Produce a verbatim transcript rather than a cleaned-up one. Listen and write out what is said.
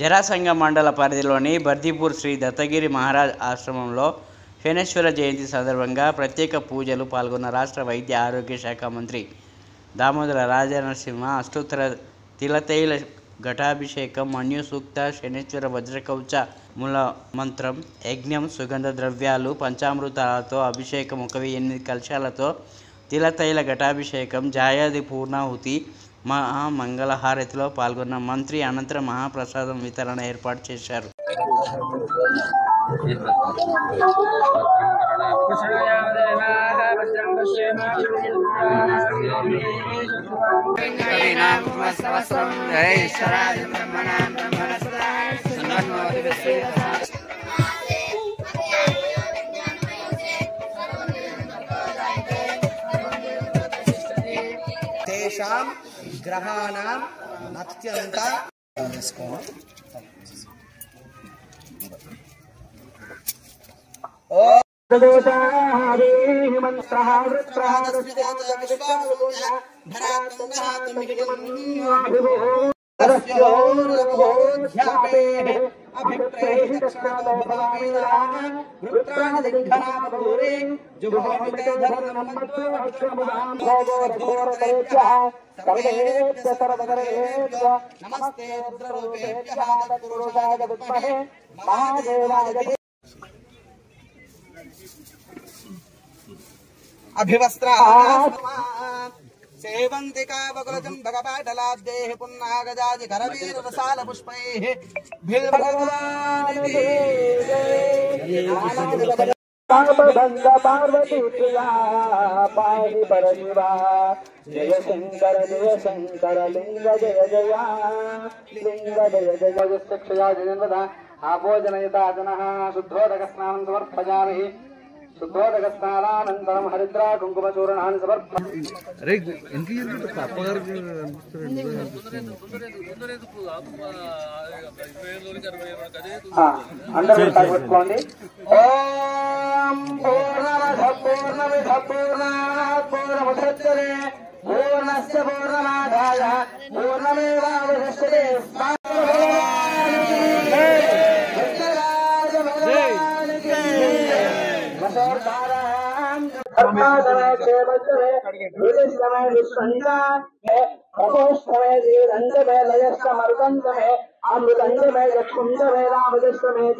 జరాసంగ మండల పరిధిలోని బర్దిపూర్ శ్రీ దత్తగిరి మహారాజ్ ఆశ్రమంలో శనేశ్వర జయంతి సందర్భంగా ప్రత్యేక పూజలు పాల్గొన్న రాష్ట్ర వైద్య ఆరోగ్య శాఖ మంత్రి దామోదర రాజనరసింహ అష్టోత్తర తిలతైల ఘటాభిషేకం, మన్యు సూక్త, శనేశ్వర వజ్రకవచ మూల మంత్రం, యజ్ఞం, సుగంధ ద్రవ్యాలు, పంచామృతాలతో అభిషేకం, ఒక వెయ్యి ఎనిమిది కలశాలతో తిలతైల ఘటాభిషేకం, జాయాది పూర్ణాహుతి, మహా మంగళహారతిలో పాల్గొన్న మంత్రి అనంతరం మహాప్రసాదం వితరణ ఏర్పాటు చేశారు. तेषां ग्रहाणाम् अत्यंत नमस्ते अभिवस्त्रा सेवन्तिका बकुलजं भगपाटलाब्देः पुन्नागजाजि करवीर रसाल पुष्पैः पार्वती प्रिया पाहि परशिवा जय शंकर जय शंकर लिंग जय जया लिंग जय जय जक्षया जयन्वदा आभोजनयता जनः शुद्धोदक स्नानं समर्पयामि शुद्धोदक स्नानानन्तरं हरिद्रा कुंकुमचूर्णानि समर्पयामि अरे इनकी पापगार అందరూ తగ్గుకోండి. ఓం పూర్ణమద పూర్ణమిద పూర్ణాత్ పూర్ణముదచ్యతే పూర్ణస్య పూర్ణమాదాయ పూర్ణమేవావశిష్యతే. अमृतंग में लयस्थ में रामदृष्ट में